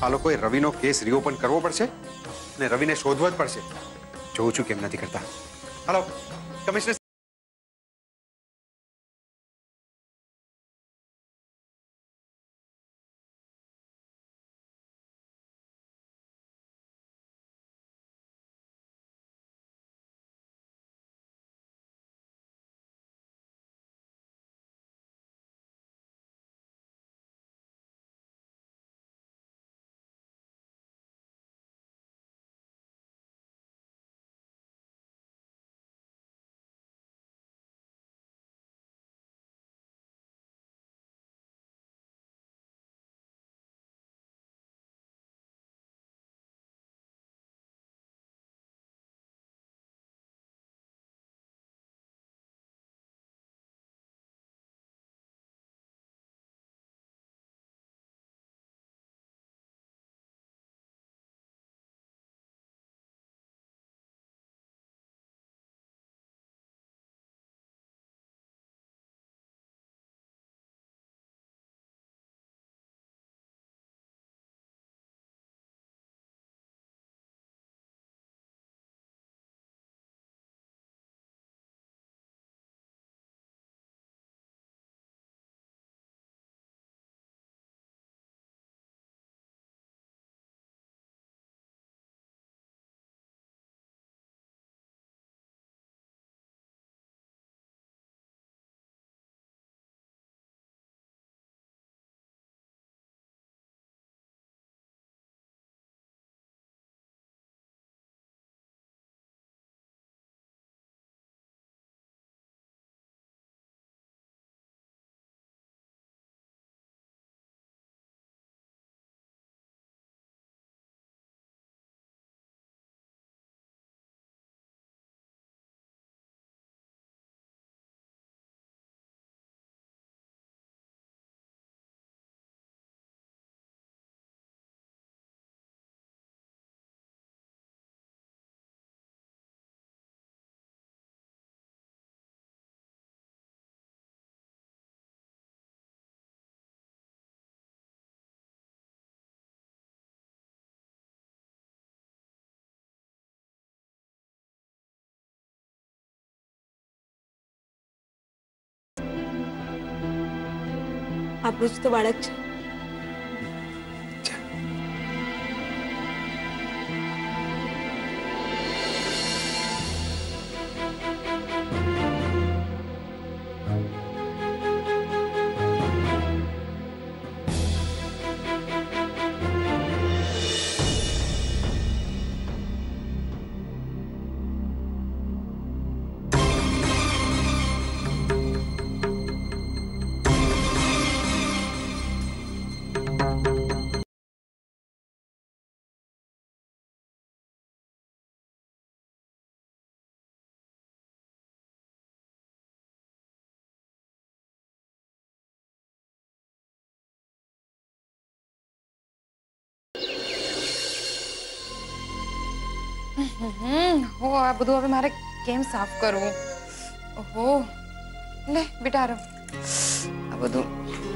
આ લોકોએ રવિનો case reopen કરવો પડશે અને રવિને શોધવો જ પડશે. જોઉં છું કેમ નથી કરતા. હાલો કમિશનર. આપણું જ તો બાળક છે. हो आ બધું હવે મારે કેમ સાફ કરવું? ઓહો લે બેટા આ બધું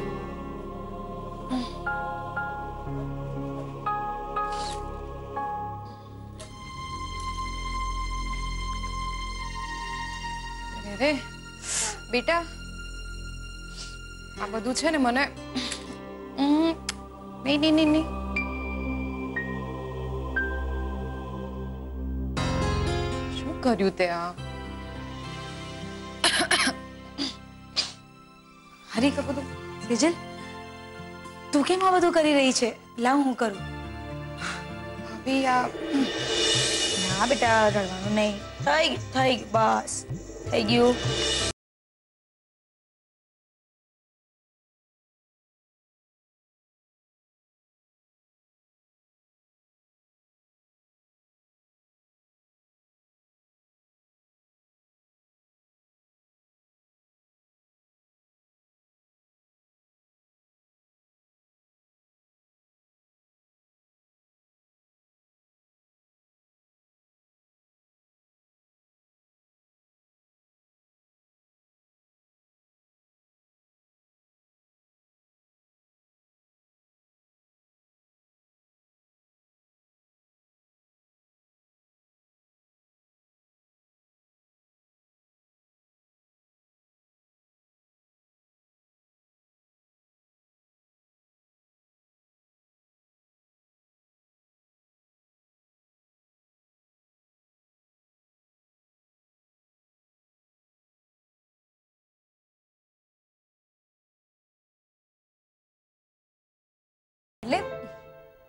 અરે બેટા આ બધું છે ને મને નહીં નહીં નહીં નહીં કર્યું તે આ હરી ક બધું સેજલ તું કેમ આ બધું કરી રહી છે? લાવ હું કરું. ભાભી આ ના બેટા રડવાનું નહીં. થઈ ગયું બસ થઈ ગયું.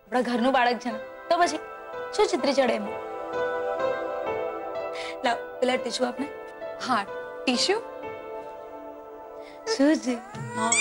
આપણા ઘરનું બાળક છે ને, તો પછી શું ચિત્રી ચડે એમાં? લાવ પેલા ટીશ્યુ આપને. हाँ टिश्यू શું છે? હા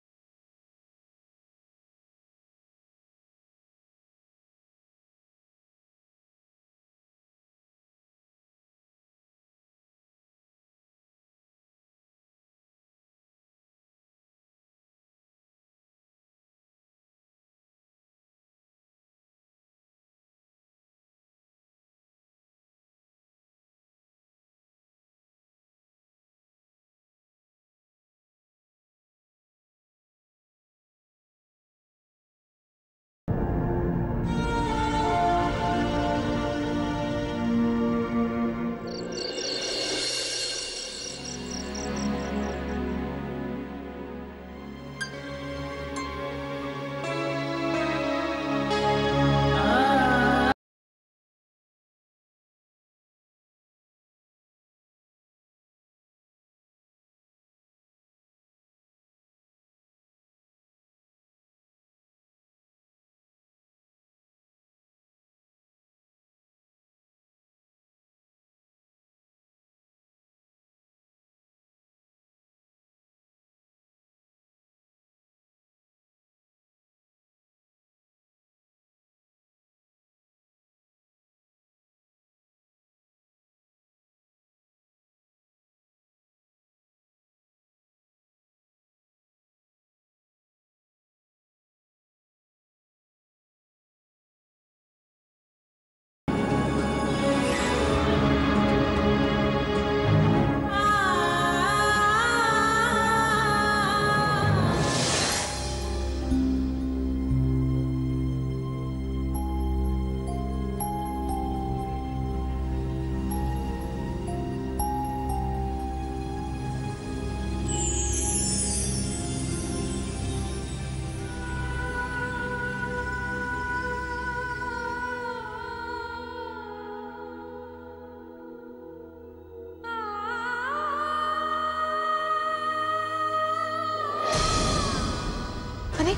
अरे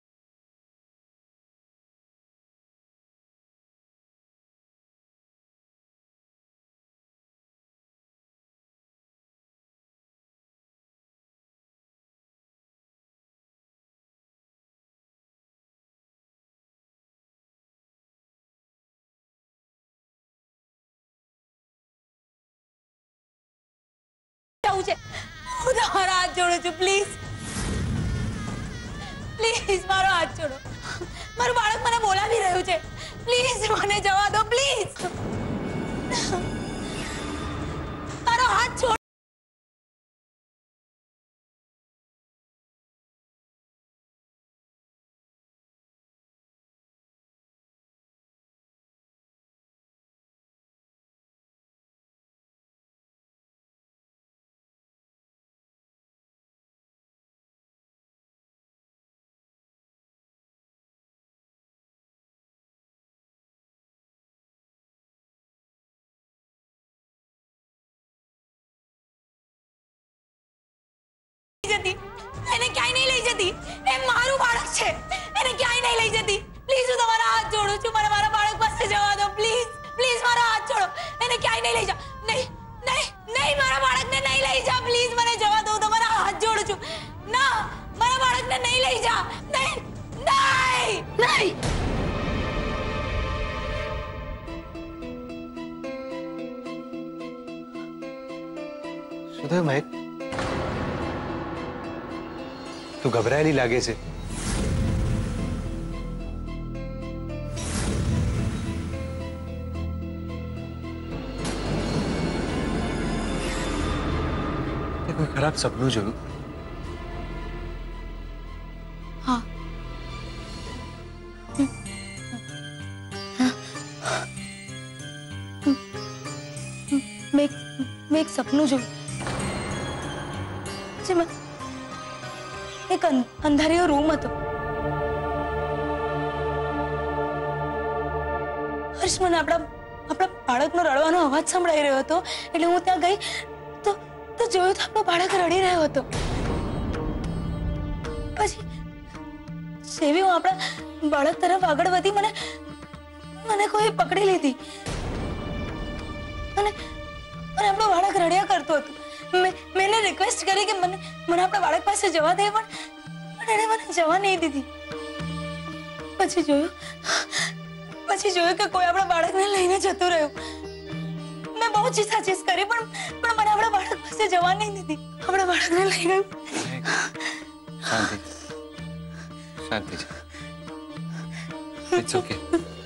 હું તમારા હાથ જોડું છું, પ્લીઝ પ્લીઝ મારો હાથ છોડો. મારું બાળક મને બોલાવી રહ્યું છે, પ્લીઝ મને જવા દો, પ્લીઝ મારો હાથ છોડો. એને ક્યાંય નહીં લઈ જતી. એ મારું બાળક છે, એને ક્યાંય નહીં લઈ જતી. પ્લીઝ હું તમારા હાથ જોડું છું, મને મારા બાળક પાસે જવા દો, પ્લીઝ પ્લીઝ મારા હાથ છોડો. એને ક્યાંય નહીં લઈ જા. નહીં નહીં નહીં, મારા બાળકને નહીં લઈ જા, પ્લીઝ મને જવા દો, તમારા હાથ જોડું છું. ના, મારા બાળકને નહીં લઈ જા. નહીં નહીં નહીં. શું થયું મહેક? તું ગભરાયેલી લાગે છે. કોઈ ખરાબ સપનું જોયું? હા મેં એક સપનું જોયું જેમાં એક અંધારિયો રૂમ હતો. હર્ષ, મને આપણા બાળકનો રડવાનો અવાજ સંભળાઈ રહ્યો હતો, એટલે હું ત્યાં ગઈ તો જોયું તો આપણો બાળક રડી રહ્યો હતો. પછી જેવી હું આપણા બાળક તરફ આગળ વધી મને મને કોઈ પકડી લીધી અને અને આપણો બાળક રડ્યા કરતો હતો. મેં રિક્વેસ્ટ કરી કે મને આપણા બાળક પાસે જવા દે, પણ એણે મને જવા નહીં દીધી. પછી જોયું કે કોઈ આપણા બાળકને લઈને જતું રહ્યું. મેં બહુ ચીસાચીસ કરી, પણ મને આપણા બાળક પાસે જવા નહીં દીધી. આપણા બાળકને લઈ ગયું. શાંતિ છે. It's okay.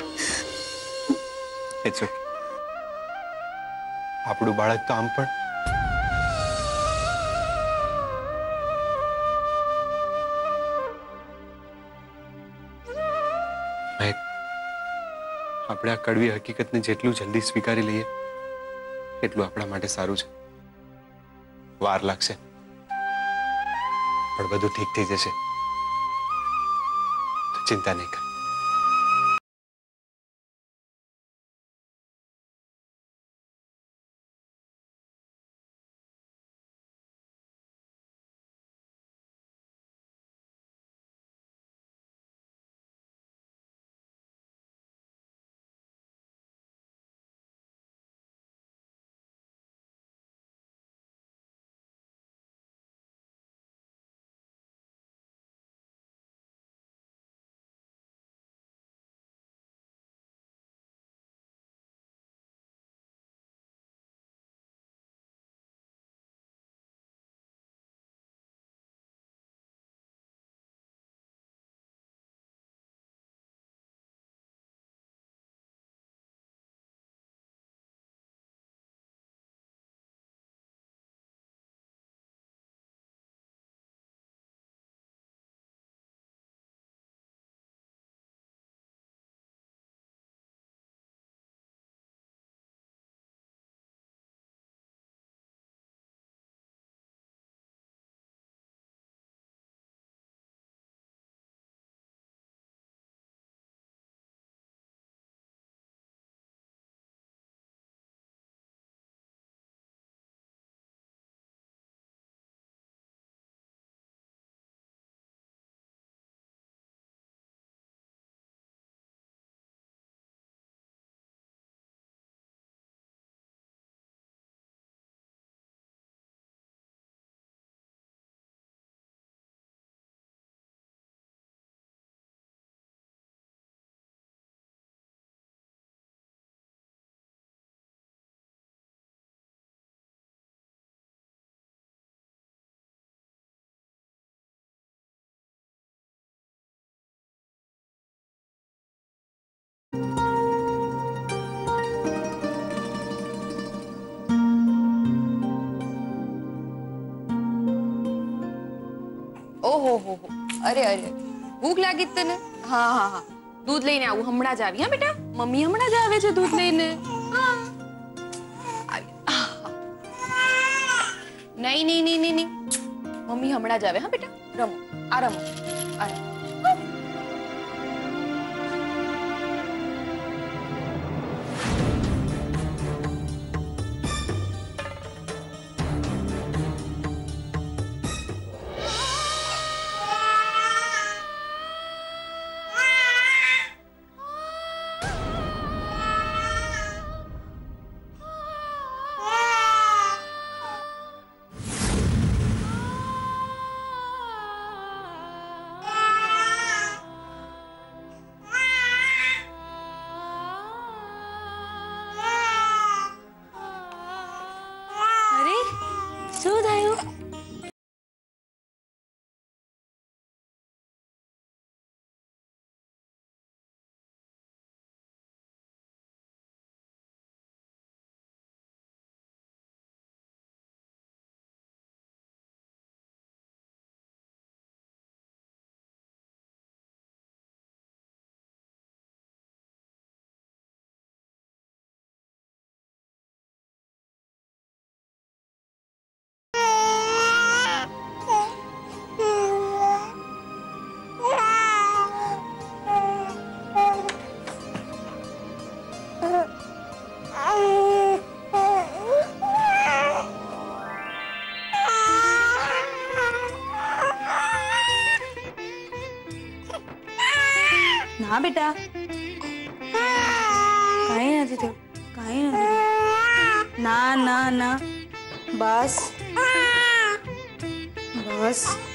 It's okay. આપણું બાળક તો આમ પણ આપણે આ કડવી હકીકતને જેટલું જલ્દી સ્વીકારી લઈએ એટલું આપણા માટે સારું છે. વાર લાગશે પણ બધું ઠીક થઈ જશે, તો ચિંતા નહીં કર. ઓહો હો હો, અરે અરે ભૂખ લાગી તને? હા હા હા, દૂધ લઈને આવું. હમણાં જ આવી. હા બેટા, મમ્મી હમણાં જ આવે છે દૂધ લઈને. હા નહીં નહીં નહીં નહીં નહીં, મમ્મી હમણાં જ આવે. હા બેટા, રમો. આ રમો. ના બેટા, કાંઈ નથી થયું, કાંઈ નથી થયું. ના ના ના, બસ બસ.